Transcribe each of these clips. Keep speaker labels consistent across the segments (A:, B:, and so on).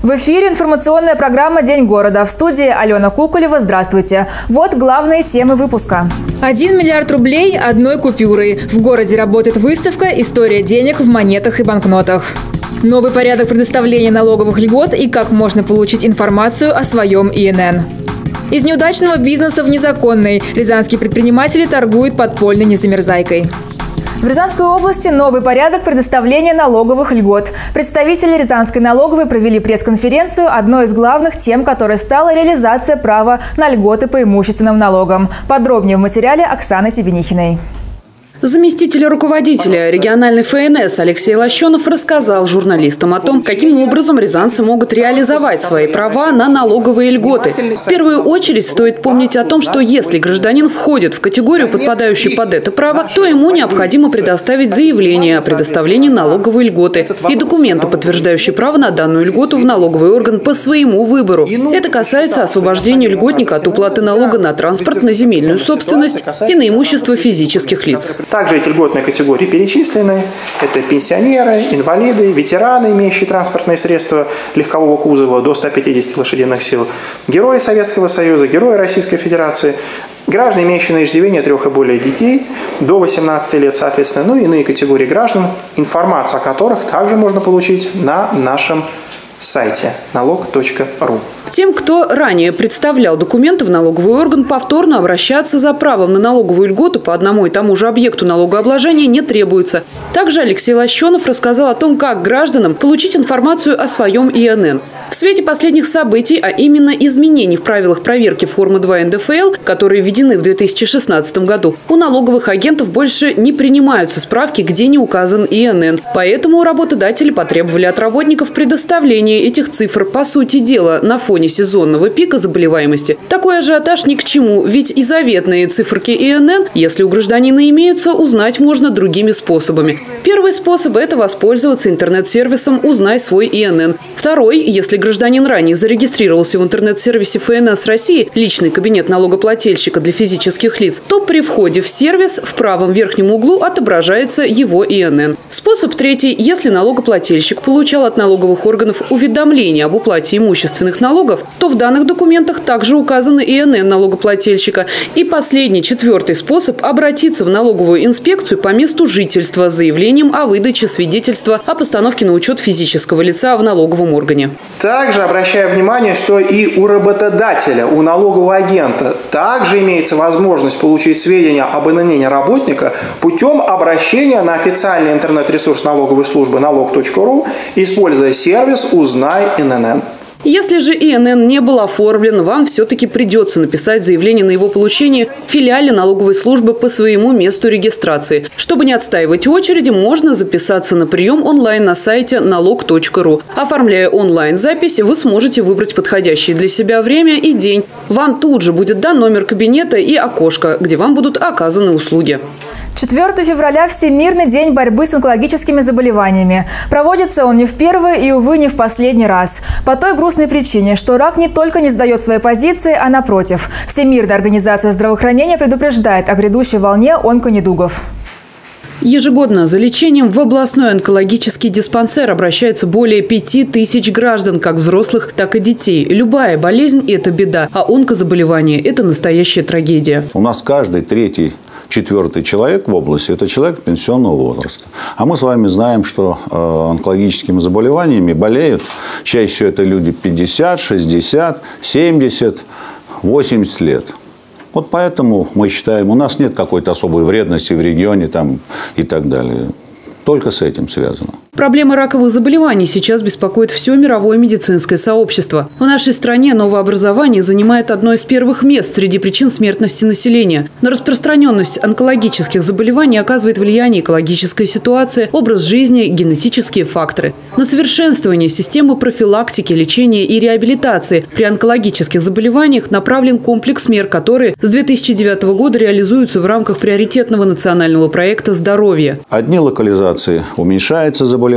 A: В эфире информационная программа «День города». В студии Алена Куколева. Здравствуйте. Вот главные темы выпуска. 1 миллиард рублей одной купюрой. В городе работает выставка «История денег в монетах и банкнотах». Новый порядок предоставления налоговых льгот и как можно получить информацию о своем ИНН. Из неудачного бизнеса в незаконный. Рязанские предприниматели торгуют подпольной незамерзайкой. В Рязанской области новый порядок предоставления налоговых льгот. Представители Рязанской налоговой провели пресс-конференцию. Одной из главных тем, которой стала реализация права на льготы по имущественным налогам. Подробнее в материале Оксаны Себенихиной.
B: Заместитель руководителя региональной ФНС Алексей Лощенов рассказал журналистам о том, каким образом рязанцы могут реализовать свои права на налоговые льготы. В первую очередь стоит помнить о том, что если гражданин входит в категорию, подпадающую под это право, то ему необходимо предоставить заявление о предоставлении налоговой льготы и документы, подтверждающие право на данную льготу в налоговый орган по своему выбору. Это касается освобождения льготника от уплаты налога на транспорт, на земельную собственность и на имущество физических лиц.
C: Также эти льготные категории перечислены. Это пенсионеры, инвалиды, ветераны, имеющие транспортные средства легкового кузова до 150 лошадиных сил, герои Советского Союза, герои Российской Федерации, граждане, имеющие на иждивении 3 и более детей, до 18 лет, соответственно, ну и иные категории граждан, информацию о которых также можно получить на нашем сайте налог.ру.
B: Тем, кто ранее представлял документы в налоговый орган, повторно обращаться за правом на налоговую льготу по одному и тому же объекту налогообложения не требуется. Также Алексей Лощенов рассказал о том, как гражданам получить информацию о своем ИНН. В свете последних событий, а именно изменений в правилах проверки формы 2 НДФЛ, которые введены в 2016 году, у налоговых агентов больше не принимаются справки, где не указан ИНН. Поэтому работодатели потребовали от работников предоставления этих цифр. По сути дела, на фоне сезонного пика заболеваемости такой ажиотаж ни к чему, ведь и заветные циферки ИНН, если у гражданина имеются, узнать можно другими способами. Первый способ – это воспользоваться интернет-сервисом «Узнай свой ИНН». Второй – если гражданин ранее зарегистрировался в интернет-сервисе ФНС России «Личный кабинет налогоплательщика для физических лиц», то при входе в сервис в правом верхнем углу отображается его ИНН. Способ третий – если налогоплательщик получал от налоговых органов уведомление об уплате имущественных налогов, то в данных документах также указаны ИНН налогоплательщика. И последний, четвертый способ – обратиться в налоговую инспекцию по месту жительства с заявлением о выдаче свидетельства о постановке на учет физического лица в налоговом органе.
C: Также обращаю внимание, что и у работодателя, у налогового агента также имеется возможность получить сведения об ИНН работника путем обращения на официальный интернет-ресурс налоговой службы налог.ру, используя сервис «Узнай ИНН».
B: Если же ИНН не был оформлен, вам все-таки придется написать заявление на его получение в филиале налоговой службы по своему месту регистрации. Чтобы не отстаивать очереди, можно записаться на прием онлайн на сайте налог.ру. Оформляя онлайн-запись, вы сможете выбрать подходящее для себя время и день. Вам тут же будет дан номер кабинета и окошко, где вам будут оказаны услуги.
A: 4 февраля – Всемирный день борьбы с онкологическими заболеваниями. Проводится он не в первый и, увы, не в последний раз. По той грустной причине, что рак не только не сдает свои позиции, а напротив. Всемирная организация здравоохранения предупреждает о грядущей волне онконедугов.
B: Ежегодно за лечением в областной онкологический диспансер обращается более 5000 граждан, как взрослых, так и детей. Любая болезнь – это беда, а онкозаболевание – это настоящая трагедия.
D: У нас каждый третий, четвертый человек в области – это человек пенсионного возраста. А мы с вами знаем, что онкологическими заболеваниями болеют чаще всего это люди 50, 60, 70, 80 лет. Вот поэтому мы считаем, у нас нет какой-то особой вредности в регионе там, и так далее. Только с этим связано.
B: Проблема раковых заболеваний сейчас беспокоит все мировое медицинское сообщество. В нашей стране новообразование занимает одно из первых мест среди причин смертности населения. На распространенность онкологических заболеваний оказывает влияние экологическая ситуация, образ жизни, генетические факторы. На совершенствование системы профилактики, лечения и реабилитации при онкологических заболеваниях направлен комплекс мер, которые с 2009 года реализуются в рамках приоритетного национального проекта «Здоровье».
D: Одни локализации уменьшается заболеваемость,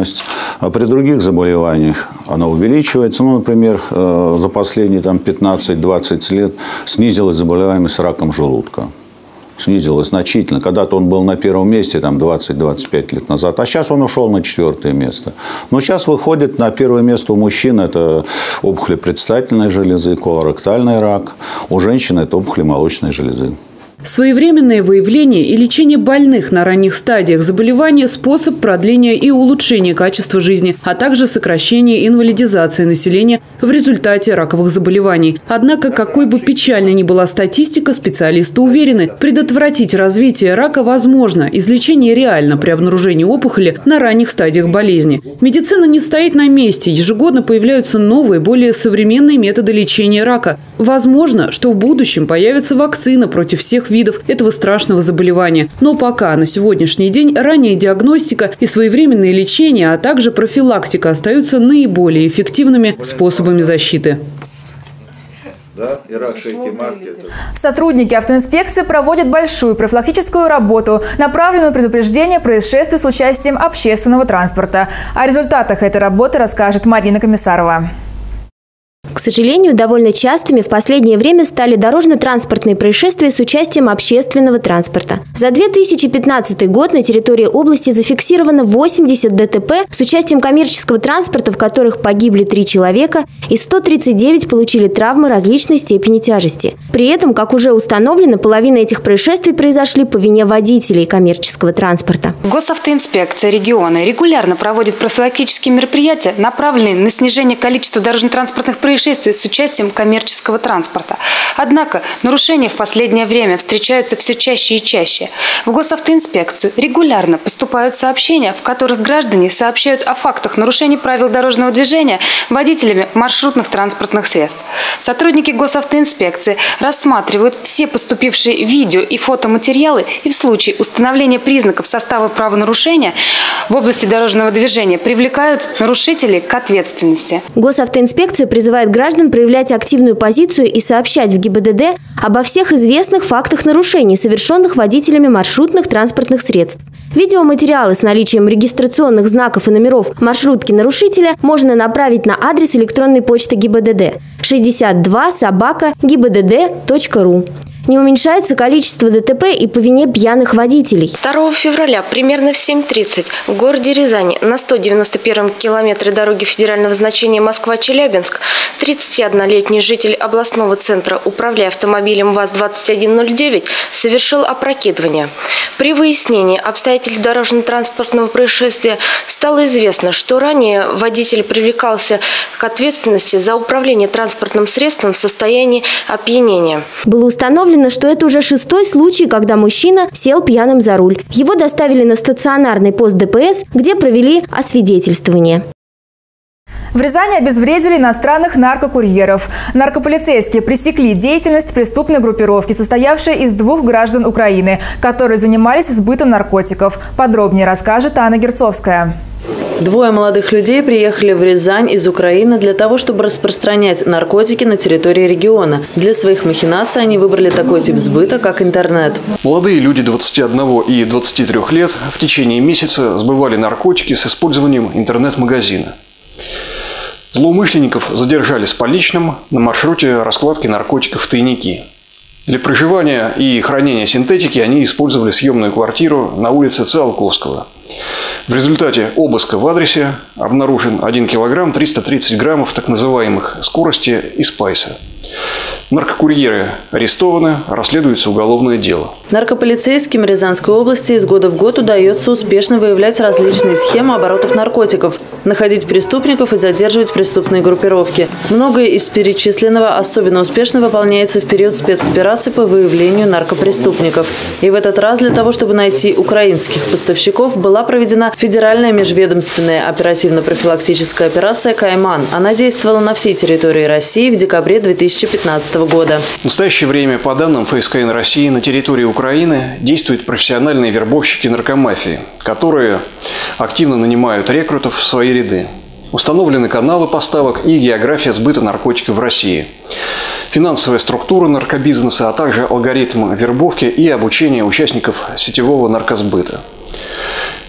D: а при других заболеваниях она увеличивается. Ну, например, за последние 15-20 лет снизилась заболеваемость раком желудка. снизилось значительно. Когда-то он был на первом месте там 20-25 лет назад, а сейчас он ушел на 4-е место. Но сейчас выходит на первое место у мужчин это опухоли предстательной железы, колоректальный рак, у женщин это опухоли молочной железы.
B: Своевременное выявление и лечение больных на ранних стадиях заболевания – способ продления и улучшения качества жизни, а также сокращения и инвалидизации населения в результате раковых заболеваний. Однако, какой бы печальной ни была статистика, специалисты уверены, предотвратить развитие рака возможно, излечение реально при обнаружении опухоли на ранних стадиях болезни. Медицина не стоит на месте, ежегодно появляются новые, более современные методы лечения рака. Возможно, что в будущем появится вакцина против всех видов этого страшного заболевания. Но пока на сегодняшний день ранняя диагностика и своевременное лечение, а также профилактика остаются наиболее эффективными способами защиты.
A: Сотрудники автоинспекции проводят большую профилактическую работу, направленную на предупреждение происшествий с участием общественного транспорта. О результатах этой работы расскажет Марина Комиссарова.
E: К сожалению, довольно частыми в последнее время стали дорожно-транспортные происшествия с участием общественного транспорта. За 2015 год на территории области зафиксировано 80 ДТП с участием коммерческого транспорта, в которых погибли 3 человека и 139 получили травмы различной степени тяжести. При этом, как уже установлено, половина этих происшествий произошли по вине водителей коммерческого транспорта.
F: Госавтоинспекция региона регулярно проводит профилактические мероприятия, направленные на снижение количества дорожно-транспортных происшествий с участием коммерческого транспорта. Однако нарушения в последнее время встречаются все чаще и чаще. В Госавтоинспекцию регулярно поступают сообщения, в которых граждане сообщают о фактах нарушений правил дорожного движения водителями маршрутных транспортных средств. Сотрудники Госавтоинспекции рассматривают все поступившие видео и фотоматериалы и в случае установления признаков состава правонарушения в области дорожного движения привлекают нарушителей к ответственности.
E: Госавтоинспекция призывает граждан проявлять активную позицию и сообщать в ГИБДД обо всех известных фактах нарушений, совершенных водителями маршрутных транспортных средств. Видеоматериалы с наличием регистрационных знаков и номеров маршрутки нарушителя можно направить на адрес электронной почты ГИБДД 62@gibdd.ru. Не уменьшается количество ДТП и по вине пьяных водителей.
G: 2 февраля примерно в 7:30 в городе Рязани на 191-м километре дороги федерального значения Москва-Челябинск 31-летний житель областного центра, управляя автомобилем ВАЗ-2109, совершил опрокидывание. При выяснении обстоятельств дорожно-транспортного происшествия стало известно, что ранее водитель привлекался к ответственности за управление транспортным средством в состоянии опьянения.
E: Было установлено, что это уже 6-й случай, когда мужчина сел пьяным за руль. Его доставили на стационарный пост ДПС, где провели освидетельствование.
A: В Рязани обезвредили иностранных наркокурьеров. Наркополицейские пресекли деятельность преступной группировки, состоявшей из 2 граждан Украины, которые занимались сбытом наркотиков. Подробнее расскажет Анна Герцовская.
H: 2 молодых людей приехали в Рязань из Украины для того, чтобы распространять наркотики на территории региона. Для своих махинаций они выбрали такой тип сбыта, как интернет.
I: Молодые люди 21 и 23 лет в течение месяца сбывали наркотики с использованием интернет-магазина. Злоумышленников задержали с поличным на маршруте раскладки наркотиков в тайники. Для проживания и хранения синтетики они использовали съемную квартиру на улице Циолковского. В результате обыска в адресе обнаружен 1 килограмм 330 граммов так называемых скорости и спайса. Наркокурьеры арестованы, расследуется уголовное дело.
H: Наркополицейским Рязанской области из года в год удается успешно выявлять различные схемы оборотов наркотиков, находить преступников и задерживать преступные группировки. Многое из перечисленного особенно успешно выполняется в период спецопераций по выявлению наркопреступников. И в этот раз для того, чтобы найти украинских поставщиков, была проведена федеральная межведомственная оперативно-профилактическая операция «Кайман». Она действовала на всей территории России в декабре 2015 года.
I: В настоящее время, по данным ФСКН России, на территории Украины действуют профессиональные вербовщики наркомафии, которые активно нанимают рекрутов в свои ряды. Установлены каналы поставок и география сбыта наркотиков в России, финансовая структура наркобизнеса, а также алгоритм вербовки и обучения участников сетевого наркосбыта.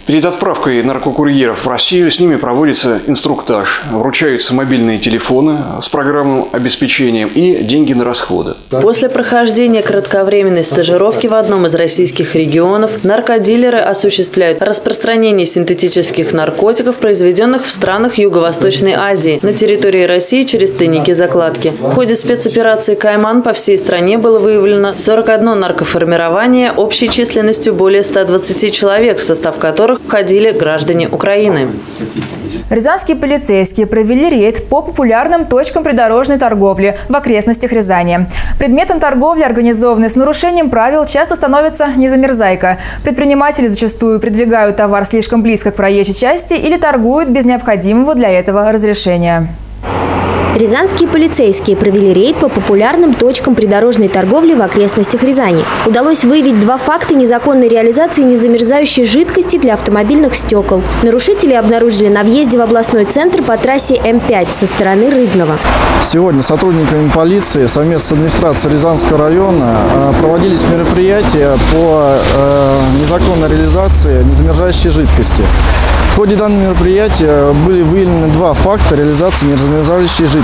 I: Перед отправкой наркокурьеров в Россию с ними проводится инструктаж. Вручаются мобильные телефоны с программным обеспечением и деньги на расходы.
H: После прохождения кратковременной стажировки в одном из российских регионов наркодилеры осуществляют распространение синтетических наркотиков, произведенных в странах Юго-Восточной Азии, на территории России через тайники-закладки. В ходе спецоперации «Кайман» по всей стране было выявлено 41 наркоформирование общей численностью более 120 человек, в состав которых входили граждане Украины.
A: Рязанские полицейские провели рейд по популярным точкам придорожной торговли в окрестностях Рязани. Предметом торговли, организованной с нарушением правил, часто становится незамерзайка. Предприниматели зачастую придвигают товар слишком близко к проезжей части или торгуют без необходимого для этого разрешения.
E: Рязанские полицейские провели рейд по популярным точкам придорожной торговли в окрестностях Рязани. Удалось выявить 2 факта незаконной реализации незамерзающей жидкости для автомобильных стекол. Нарушители обнаружили на въезде в областной центр по трассе М5 со стороны Рыбного.
J: Сегодня сотрудниками полиции совместно с администрацией Рязанского района проводились мероприятия по незаконной реализации незамерзающей жидкости. В ходе данного мероприятия были выявлены 2 факта реализации незамерзающей жидкости,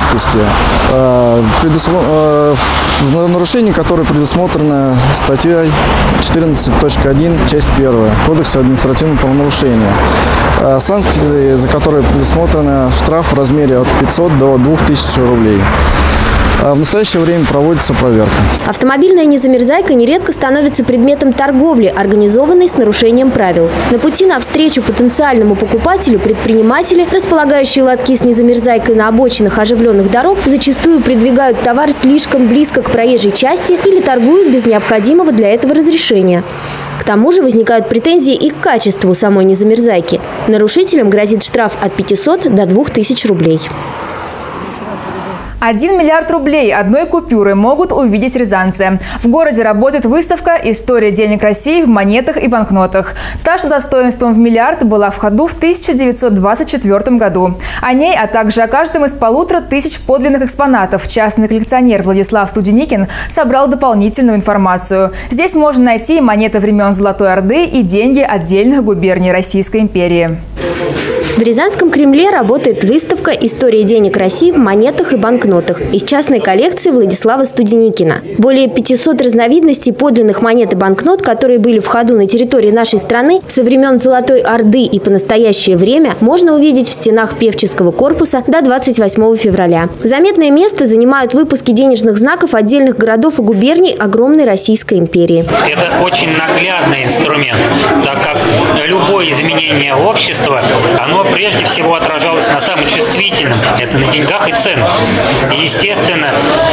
J: нарушение которое предусмотрено статьей 14.1, часть 1 Кодекса административного правонарушения. Санкции, за которые предусмотрено штраф в размере от 500 до 2000 рублей. В настоящее время проводится проверка.
E: Автомобильная незамерзайка нередко становится предметом торговли, организованной с нарушением правил. На пути навстречу потенциальному покупателю предприниматели, располагающие лотки с незамерзайкой на обочинах оживленных дорог, зачастую придвигают товар слишком близко к проезжей части или торгуют без необходимого для этого разрешения. К тому же возникают претензии и к качеству самой незамерзайки. Нарушителям грозит штраф от 500 до 2000 рублей.
A: 1 миллиард рублей одной купюры могут увидеть рязанцы. В городе работает выставка «История денег России в монетах и банкнотах». Та, что достоинством в миллиард, была в ходу в 1924 году. О ней, а также о каждом из 1500 подлинных экспонатов частный коллекционер Владислав Студеникин собрал дополнительную информацию. Здесь можно найти и монеты времен Золотой Орды, и деньги отдельных губерний Российской империи.
E: В Рязанском Кремле работает выставка «История денег России в монетах и банкнотах» из частной коллекции Владислава Студеникина. Более 500 разновидностей подлинных монет и банкнот, которые были в ходу на территории нашей страны со времен Золотой Орды и по настоящее время, можно увидеть в стенах Певческого корпуса до 28 февраля. Заметное место занимают выпуски денежных знаков отдельных городов и губерний огромной Российской империи.
K: Это очень наглядный инструмент, так как любое изменение общества, оно прежде всего отражалось на самом чувствительном, это на деньгах и ценах. И, естественно,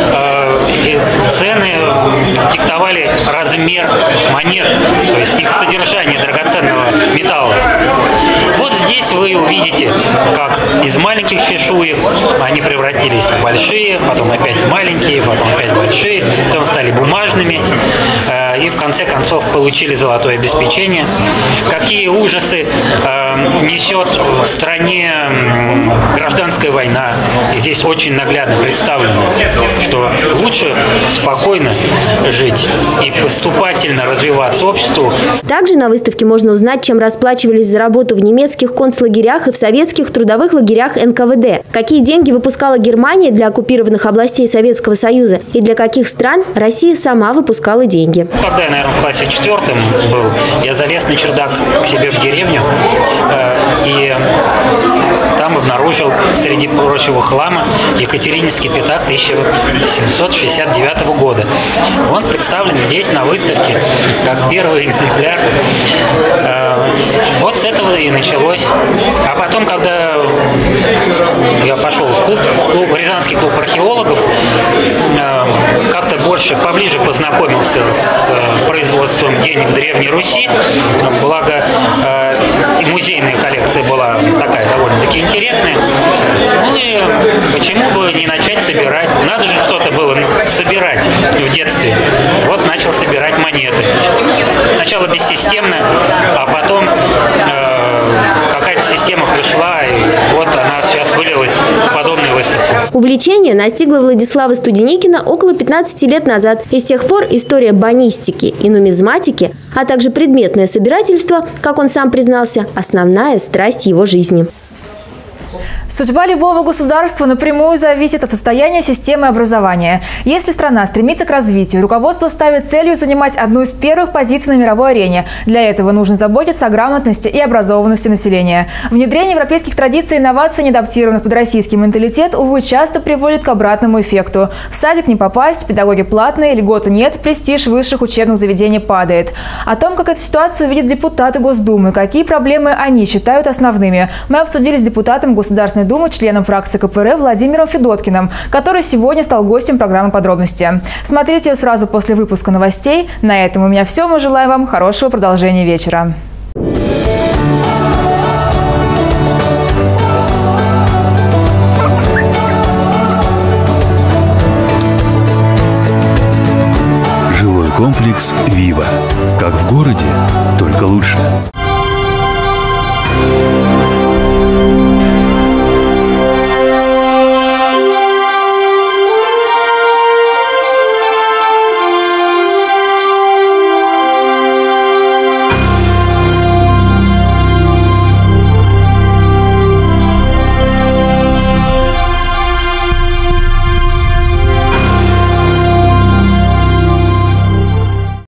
K: цены диктовали размер монет, то есть их содержание драгоценного металла. Вот здесь вы увидите, как из маленьких чешуек они превратились в большие, потом опять в маленькие, потом опять большие, потом стали бумажными и в конце концов получили золотое обеспечение. Какие ужасы несет в стране гражданская война. И здесь очень наглядно представлено, что лучше спокойно жить и поступательно развиваться обществу.
E: Также на выставке можно узнать, чем расплачивались за работу в немецких концлагерях и в советских трудовых лагерях НКВД, какие деньги выпускала Германия для оккупированных областей Советского Союза и для каких стран Россия сама выпускала деньги.
K: Когда я, наверное, в классе 4 был, я залез на чердак к себе в деревню и там обнаружил среди прочего хлама Екатерининский пятак 1769 года. Он представлен здесь на выставке как первый экземпляр. Вот с этого и началось. А потом, когда я пошел в клуб, Рязанский клуб археологов, как-то поближе познакомился с производством денег в Древней Руси. Благо, и музейная коллекция была такая довольно-таки интересная. Ну и почему бы не начать собирать? Надо же что-то было собирать в детстве. Вот начал собирать монеты. Сначала бессистемно, а потом какая-то система пришла, и вот она сейчас вылилась в подобную выставку.
E: Увлечение настигло Владислава Студеникина около 15 лет назад. И с тех пор история бонистики и нумизматики, а также предметное собирательство, как он сам признался, основная страсть его жизни.
A: Судьба любого государства напрямую зависит от состояния системы образования. Если страна стремится к развитию, руководство ставит целью занимать одну из первых позиций на мировой арене. Для этого нужно заботиться о грамотности и образованности населения. Внедрение европейских традиций и инноваций, неадаптированных под российский менталитет, увы, часто приводит к обратному эффекту. В садик не попасть, педагоги платные, льготы нет, престиж высших учебных заведений падает. О том, как эту ситуацию видят депутаты Госдумы, какие проблемы они считают основными, мы обсудили с депутатом Государственной Думы, членом фракции КПРФ Владимиром Федоткиным, который сегодня стал гостем программы «Подробности». Смотрите ее сразу после выпуска новостей. На этом у меня все. Мы желаем вам хорошего продолжения вечера.
L: Жилой комплекс «Вива». Как в городе, только лучше.